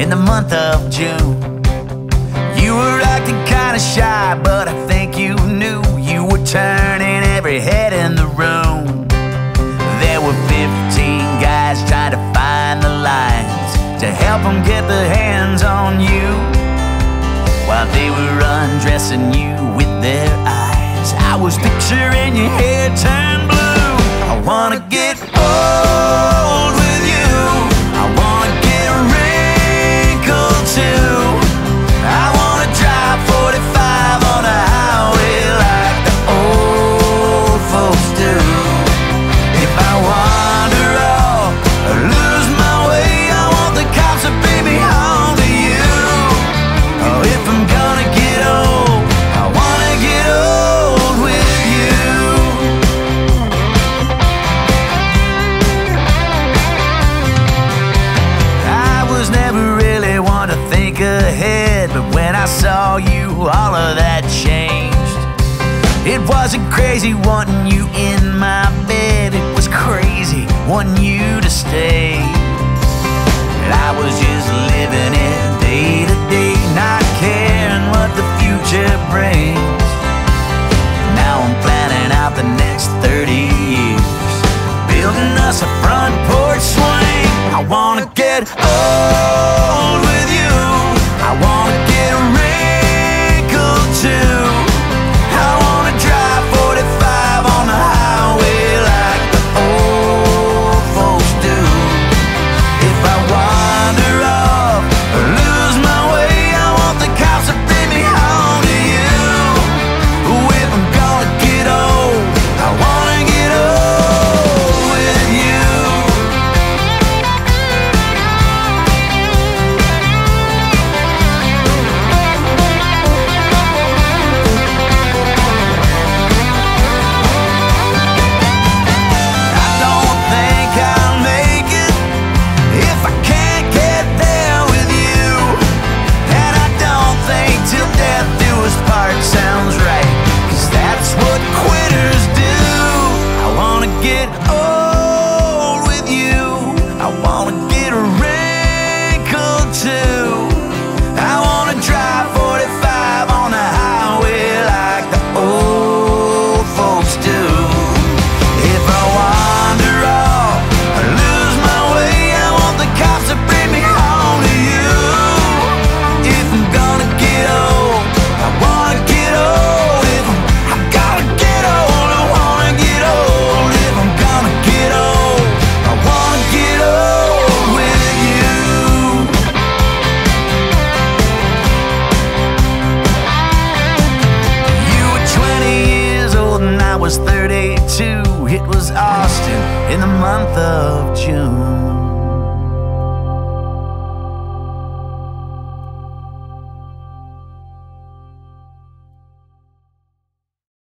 in the month of June. You were acting kinda shy, but I think you knew you were turning every head in the room. There were 15 guys trying to find the lines to help them get their hands on you, while they were undressing you with their eyes. I was picturing your hair turn blue. I wanna get old with you, I wanna get wrinkled too. I wanna drive 45 on the highway like the old folks do. If I wander off or lose my way, I want the cops to bring me home to you. Oh, if I'm gonna get old, I wanna get old with you. I was never really one to think ahead, but when I saw you, all of that changed. It wasn't crazy wanting you in my bed, it was crazy wanting you to stay. And I was just living it day to day, not caring what the future brings. Now I'm planning out the next 30 years, building us a front porch swing. I wanna get old with you, I wanna get wrinkled too. I wanna drive 45 on the highway like the old folks do. If I wander off or lose my way, I want the cops to bring me home to you. If I'm gonna get old, I wanna get old with you. I don't think I'll make it if I can't get there with you. And I don't think till death do us part sounds right, 'cause that's what quitters do. I wanna get old with you, I wanna get wrinkled too. I wanna drive 45 on the highway like the old folks do. If I wander off or lose my way, I want the cops to bring me home to you. If I'm gonna get old, I wanna get old. If I'm gonna get old, I wanna get old. If I'm gonna get old, I wanna get old with you. You were 20 years old and I was 32. It was Austin in the month of June.